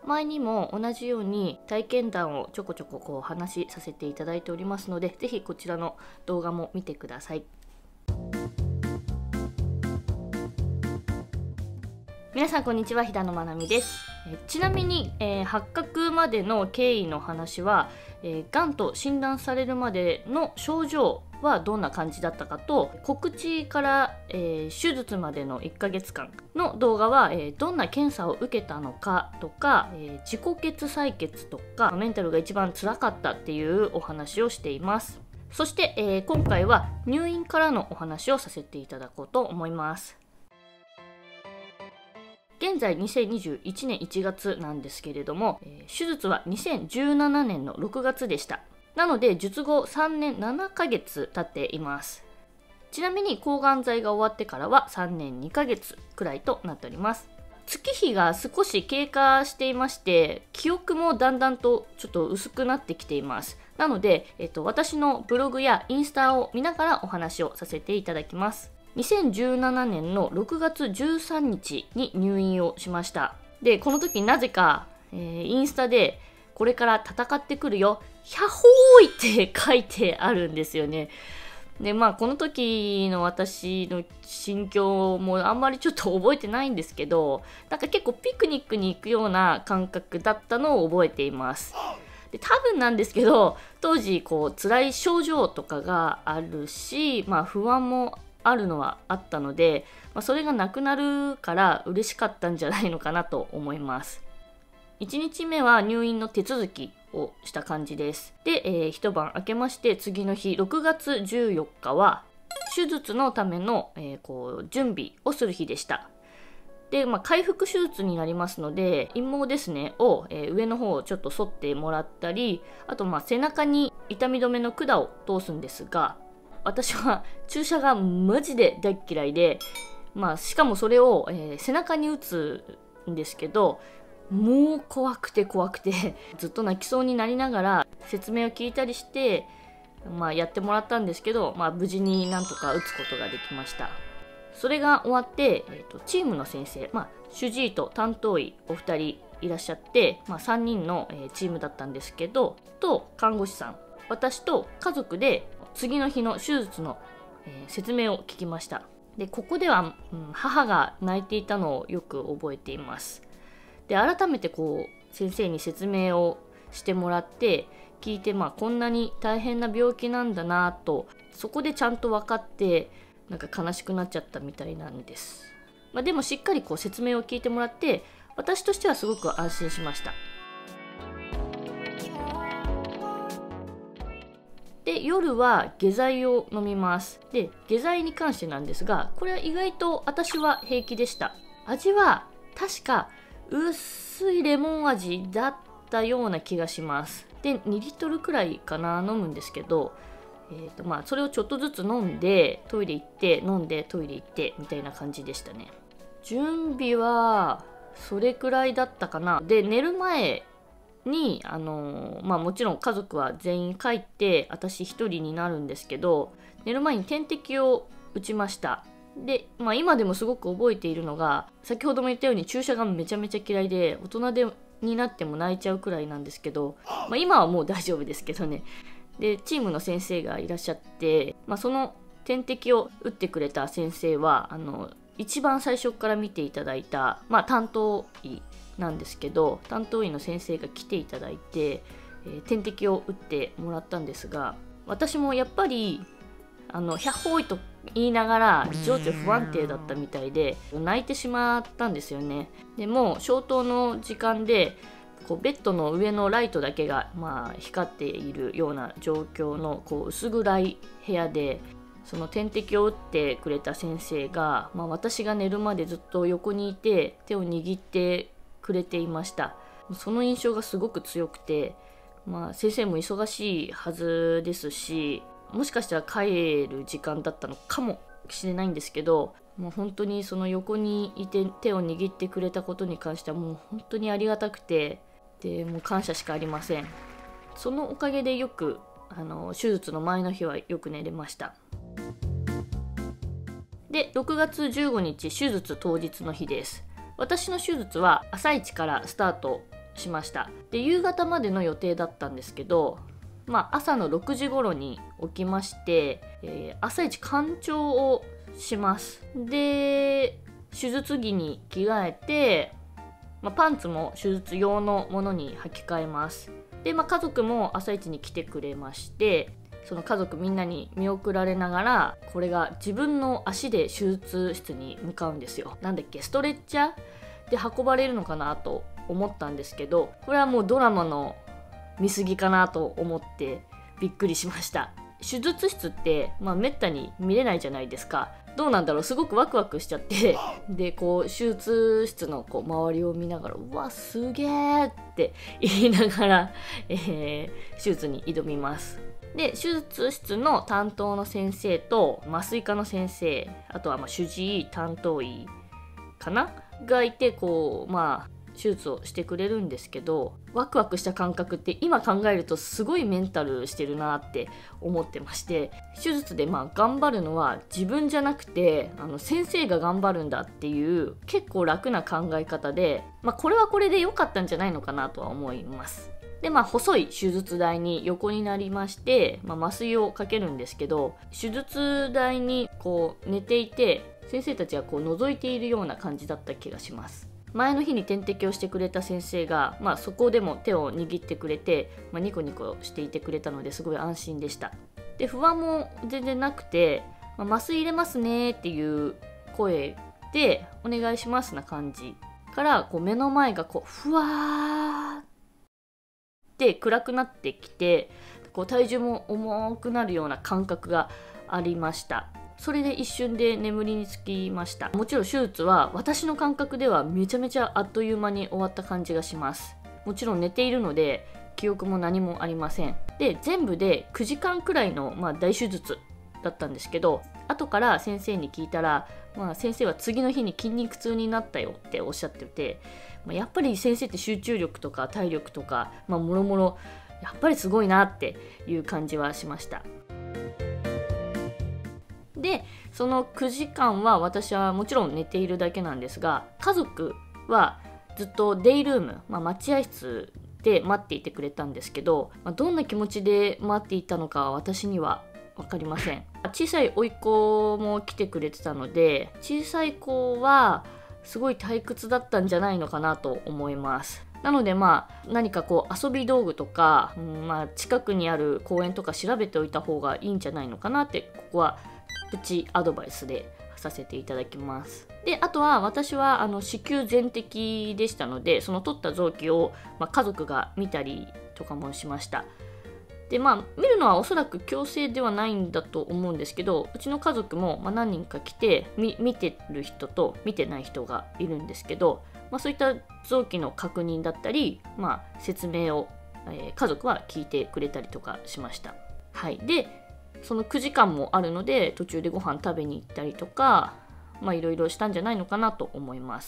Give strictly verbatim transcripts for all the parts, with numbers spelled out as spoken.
前にも同じように体験談をちょこちょここう話しさせていただいておりますので、ぜひこちらの動画も見てください。皆さんこんにちは、平野まなみです。えちなみに、えー、発覚までの経緯の話は、えー、がんと診断されるまでの症状はどんな感じだったかと、告知から、えー、手術までのいっかげつかんの動画は、えー、どんな検査を受けたのかとか、えー、自己血採血とかメンタルが一番辛かったっていうお話をしています。そして、えー、今回は入院からのお話をさせていただこうと思います。現在にせんにじゅういちねんいちがつなんですけれども、えー、手術はにせんじゅうななねんのろくがつでした。なので術後さんねんななかげつ経っています。ちなみに抗がん剤が終わってからはさんねんにかげつくらいとなっております。月日が少し経過していまして、記憶もだんだんとちょっと薄くなってきています。なので、えっと、私のブログやインスタを見ながらお話をさせていただきます。にせんじゅうななねんのろくがつじゅうさんにちに入院をしました。で、この時なぜか、えー、インスタでこれから戦ってくるよ、ヒャッホーイって書いてあるんですよね。で、まあこの時の私の心境もあんまりちょっと覚えてないんですけど、なんか結構ピクニックに行くような感覚だったのを覚えています。で、多分なんですけど、当時こう辛い症状とかがあるし、まあ不安もあるのはあったので、まあ、それがなくなるから嬉しかったんじゃないのかなと思います。いちにちめは入院の手続きをした感じです。で、えー、一晩明けまして次の日ろくがつじゅうよっかは手術のための、えー、こう準備をする日でした。で、まあ、開腹手術になりますので、陰毛ですねを、えー、上の方をちょっと剃ってもらったり、あとまあ背中に痛み止めの管を通すんですが、私は注射がマジで大っ嫌いで、まあ、しかもそれを、えー、背中に打つんですけど、もう怖くて怖くてずっと泣きそうになりながら説明を聞いたりして、まあ、やってもらったんですけど、まあ、無事になんとか打つことができました。それが終わって、えーと、チームの先生、まあ、主治医と担当医お二人いらっしゃって、まあ、さんにんの、えー、チームだったんですけど、と看護師さん、私と家族で次の日の手術の、えー、説明を聞きました。で、ここでは、うん、母が泣いていたのをよく覚えています。で、改めてこう先生に説明をしてもらって聞いて、まあこんなに大変な病気なんだなと、そこでちゃんと分かってなんか悲しくなっちゃったみたいなんです。まあ、でもしっかりこう説明を聞いてもらって私としてはすごく安心しました。で、夜は下剤を飲みます。で、下剤に関してなんですが、これは意外と私は平気でした。味は確か薄いレモン味だったような気がします。で、にリットルくらいかな飲むんですけど、えーとまあ、それをちょっとずつ飲んでトイレ行って飲んでトイレ行ってみたいな感じでしたね。準備はそれくらいだったかな。で、寝る前にあのー、まあもちろん家族は全員帰って私一人になるんですけど、寝る前に点滴を打ちました。で、まあ、今でもすごく覚えているのが、先ほども言ったように注射がめちゃめちゃ嫌いで、大人でになっても泣いちゃうくらいなんですけど、まあ、今はもう大丈夫ですけどね。で、チームの先生がいらっしゃって、まあ、その点滴を打ってくれた先生はあの一番最初から見ていただいた、まあ、担当医なんですけど、担当医の先生が来ていただいて、えー、点滴を打ってもらったんですが、私もやっぱりあのヒャッホーイと言いながら情緒不安定だったみたいで泣いてしまったんですよね。でも消灯の時間でこうベッドの上のライトだけが、まあ、光っているような状況のこう薄暗い部屋で、その点滴を打ってくれた先生が、まあ、私が寝るまでずっと横にいて手を握ってくれていました。その印象がすごく強くて、まあ、先生も忙しいはずですし、もしかしたら帰る時間だったのかもしれないんですけど、もう本当にその横にいて手を握ってくれたことに関してはもう本当にありがたくて、でもう感謝しかありません。そのおかげでよくあの手術の前の日はよく寝れました。で、ろくがつじゅうごにち手術当日の日です。私の手術は朝一からスタートしました。で夕方までの予定だったんですけど、まあ、朝のろくじ頃に起きまして、えー、朝一干潮をします。で手術着に着替えて、まあ、パンツも手術用のものに履き替えます。で、まあ、家族も朝一に来てくれまして、その家族みんなに見送られながら、これが自分の足で手術室に向かうんですよ。なんだっけ、ストレッチャーで運ばれるのかなと思ったんですけど、これはもうドラマの見過ぎかなと思ってびっくりしました。手術室って、まあ、めったに見れないじゃないですか。どうなんだろう、すごくワクワクしちゃって、でこう手術室のこう周りを見ながら、うわすげーって言いながら、えー、手術に挑みます。で手術室の担当の先生と麻酔科の先生、あとはまあ主治医担当医かながいて、こうまあ手術をしてくれるんですけど、ワクワクした感覚って今考えるとすごいメンタルしてるなって思ってまして、手術でまあ頑張るのは自分じゃなくて、あの先生が頑張るんだっていう結構楽な考え方で、まあ、これはこれで良かったんじゃないのかなとは思います。でまあ、細い手術台に横になりまして、まあ、麻酔をかけるんですけど、手術台にこう寝ていて、先生たちがこう覗いているような感じだった気がします。前の日に点滴をしてくれた先生が、まあ、そこでも手を握ってくれて、まあ、ニコニコしていてくれたのですごい安心でした。で不安も全然なくて、まあ、麻酔入れますねっていう声でお願いしますな感じからこう目の前がこうふわーって暗くなってきて、こう体重も重くなるような感覚がありました。それで一瞬で眠りにつきました。もちろん手術は私の感覚ではめちゃめちゃあっという間に終わった感じがします。もちろん寝ているので記憶も何もありません。で全部でくじかんくらいの、まあ、大手術だったんですけど、後から先生に聞いたら、まあ、先生は次の日に筋肉痛になったよっておっしゃってて、まあ、やっぱり先生って集中力とか体力とか、まあ、もろもろやっぱりすごいなっていう感じはしました。でそのくじかんは私はもちろん寝ているだけなんですが、家族はずっとデイルーム、まあ、待合室で待っていてくれたんですけど、まあ、どんな気持ちで待っていたのかは私には分かりません。小さい甥っ子も来てくれてたので、小さい子はすごい退屈だったんじゃないのかなと思います。なのでまあ何かこう遊び道具とか、うんまあ、近くにある公園とか調べておいた方がいいんじゃないのかなって、ここはプチアドバイスでさせていただきます。であとは私はあの子宮全摘でしたので、その取った臓器を、まあ、家族が見たりとかもしました。でまあ見るのはおそらく強制ではないんだと思うんですけど、うちの家族もまあ何人か来てみ見てる人と見てない人がいるんですけど、まあ、そういった臓器の確認だったり、まあ、説明を、えー、家族は聞いてくれたりとかしました。はい、でそのくじかんもあるので途中でご飯食べに行ったりとか、まあいろいろしたんじゃないのかなと思います。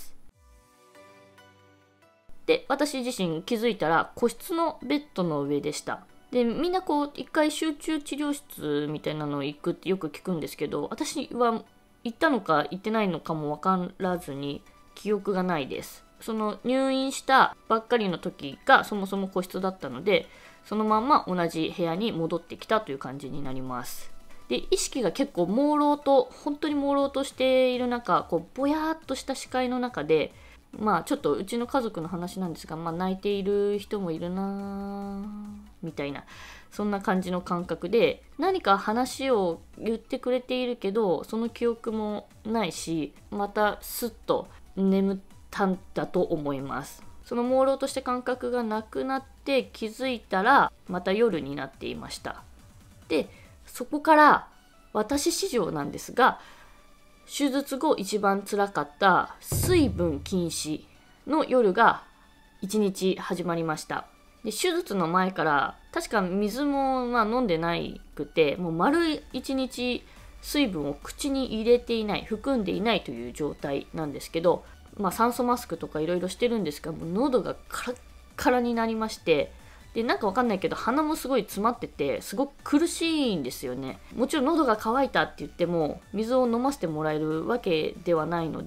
で私自身気づいたら個室のベッドの上でした。でみんなこう一回集中治療室みたいなの行くってよく聞くんですけど、私は行ったのか行ってないのかも分からずに記憶がないです。その入院したばっかりの時がそもそも個室だったので、そのまま同じ部屋に戻ってきたという感じになります。で意識が結構朦朧と本当に朦朧としている中、こうぼやーっとした視界の中で、まあちょっとうちの家族の話なんですが、まあ、泣いている人もいるなみたいな、そんな感じの感覚で、何か話を言ってくれているけどその記憶もないし、またスッと眠ったんだと思います。その朦朧とした感覚がなくなって気づいたらまた夜になっていました。でそこから私史上なんですが、手術後一番辛かった水分禁止の夜がいちにち始まりました。で手術の前から確か水もまあ飲んでないくて、もう丸いちにち水分を口に入れていない、含んでいないという状態なんですけど、まあ、酸素マスクとかいろいろしてるんですが、もう喉がカラッカラになりまして、でなんかわかんないけど鼻もすごい詰まっててすごく苦しいんですよね。もちろん喉が渇いたって言っても水を飲ませてもらえるわけではないので、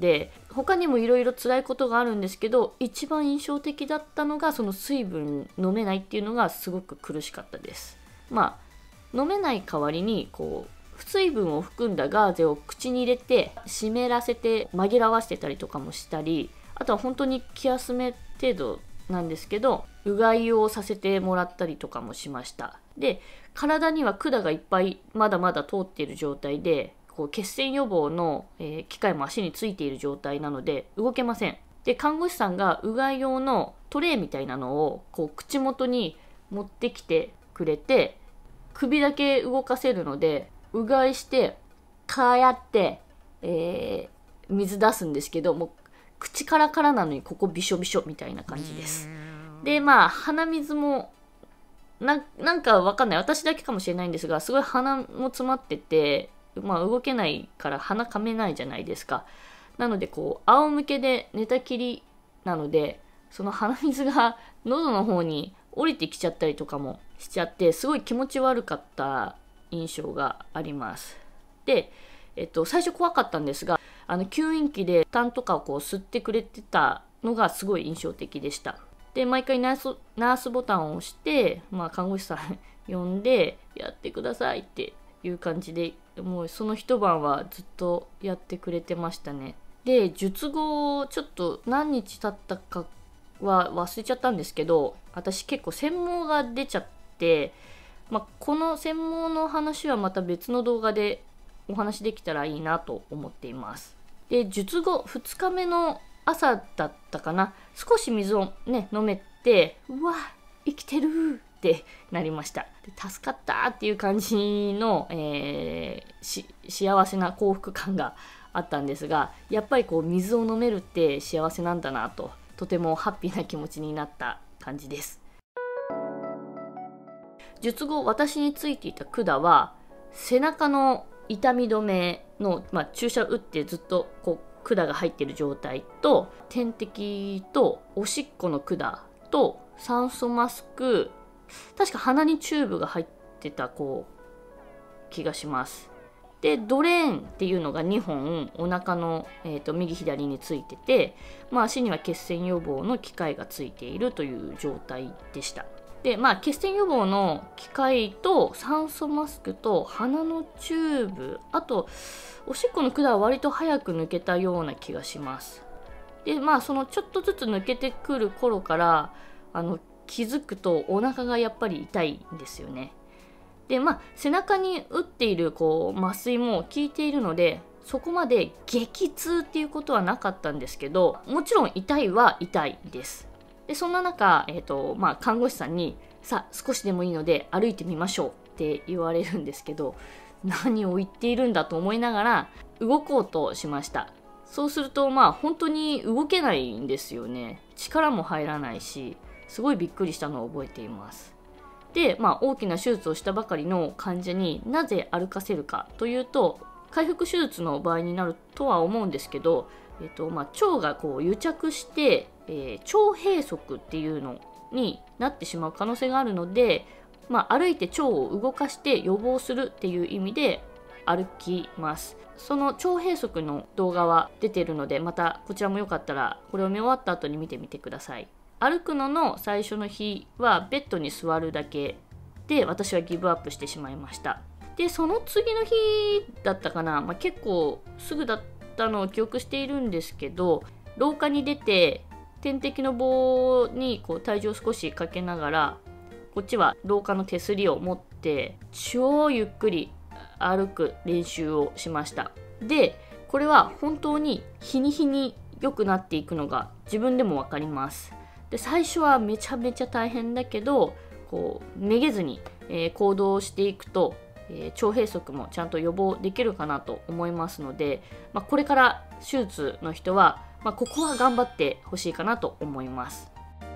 他にもいろいろ辛いことがあるんですけど、一番印象的だったのがその水分飲めないっていうのがすごく苦しかったです。まあ飲めない代わりにこう水分を含んだガーゼを口に入れて湿らせて紛らわしてたりとかもしたり、あとは本当に気休め程度なんですけど、うがいをさせてもらったりとかもしました。で、体には管がいっぱいまだまだ通っている状態で、こう血栓予防の、えー、機械も足についている状態なので動けません。で、看護師さんがうがい用のトレイみたいなのをこう口元に持ってきてくれて、首だけ動かせるので、うがいしてこうやって、えー、水出すんですけど、もう口カラカラなのにここびしょびしょみたいな感じです。で、まあ鼻水もな, なんかわかんない、私だけかもしれないんですが、すごい鼻も詰まってて、まあ動けないから鼻かめないじゃないですか。なのでこう仰向けで寝たきりなので、その鼻水が喉の方に降りてきちゃったりとかもしちゃって、すごい気持ち悪かった印象があります。で、えっと、最初怖かったんですが、あの吸引器で痰とかをこう吸ってくれてたのがすごい印象的でした。で、毎回ナース、ナースボタンを押して、まあ、看護師さん呼んでやってくださいっていう感じで、もうその一晩はずっとやってくれてましたね。で、術後ちょっと何日経ったかは忘れちゃったんですけど、私結構専門が出ちゃって、まあ、この専門の話はまた別の動画でお話できたらいいなと思っています。で、術後ふつかめの朝だったかな、少し水をね飲めて、うわ生きてるってなりました。で、助かったっていう感じの、えー、し幸せな幸福感があったんですが、やっぱりこう水を飲めるって幸せなんだなと、とてもハッピーな気持ちになった感じです。術後私についていた管は背中の痛み止めの、まあ、注射を打ってずっとこう管が入っている状態と、点滴とおしっこの管と酸素マスク、確か鼻にチューブが入ってたこう気がします。で、ドレーンっていうのがにほんお腹の、えーと右左についてて、まあ、足には血栓予防の機械がついているという状態でした。で、まあ、血栓予防の機械と酸素マスクと鼻のチューブ、あとおしっこの管は割と早く抜けたような気がします。で、まあそのちょっとずつ抜けてくる頃からあの気づくとお腹がやっぱり痛いんですよね。で、まあ背中に打っているこう麻酔も効いているので、そこまで激痛っていうことはなかったんですけど、もちろん痛いは痛いです。で、そんな中、えーとまあ、看護師さんにさあ少しでもいいので歩いてみましょうって言われるんですけど、何を言っているんだと思いながら動こうとしました。そうするとまあ本当に動けないんですよね。力も入らないし、すごいびっくりしたのを覚えています。で、まあ、大きな手術をしたばかりの患者になぜ歩かせるかというと、開腹手術の場合になるとは思うんですけど、えっとまあ、腸がこう癒着して、えー、腸閉塞っていうのになってしまう可能性があるので、まあ、歩いて腸を動かして予防するっていう意味で歩きます。その腸閉塞の動画は出ているので、またこちらもよかったらこれを見終わった後に見てみてください。歩くのの最初の日はベッドに座るだけで私はギブアップしてしまいました。で、その次の日だったかな、まあ、結構すぐだったのを記憶しているんですけど、廊下に出て点滴の棒にこう体重を少しかけながら、こっちは廊下の手すりを持って超ゆっくり歩く練習をしました。で、これは本当に日に日に良くなっていくのが自分でも分かります。で、最初はめちゃめちゃ大変だけど、こうめげずに、えー、行動していくと、えー、腸閉塞もちゃんと予防できるかなと思いますので、まあ、これから手術の人は、まあ、ここは頑張ってほしいかなと思います。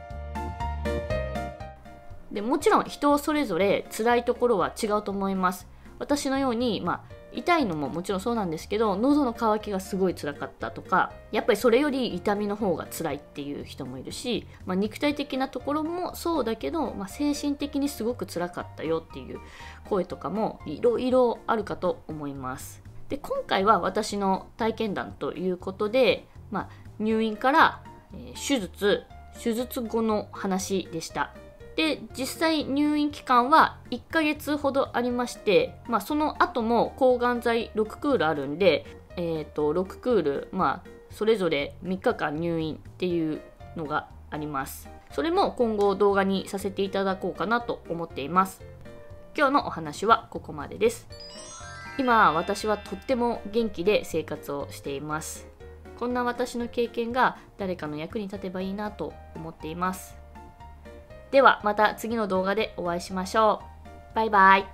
で、もちろん人それぞれ辛いところは違うと思います。私のように、まあ、痛いのももちろんそうなんですけど、喉の渇きがすごい辛かったとか、やっぱりそれより痛みの方が辛いっていう人もいるし、まあ、肉体的なところもそうだけど、まあ、精神的にすごく辛かったよっていう声とかもいろいろあるかと思います。で、今回は私の体験談ということで、 まあ、入院から、えー、手術手術後の話でした。で実際入院期間はいっかげつほどありまして、まあ、その後も抗がん剤ろくクールあるんで、えー、とろくクール、まあ、それぞれみっかかん入院っていうのがあります。それも今後動画にさせていただこうかなと思っています。今日のお話はここまでです。今私はとっても元気で生活をしています。こんな私の経験が誰かの役に立てばいいなと思っています。ではまた次の動画でお会いしましょう。バイバイ。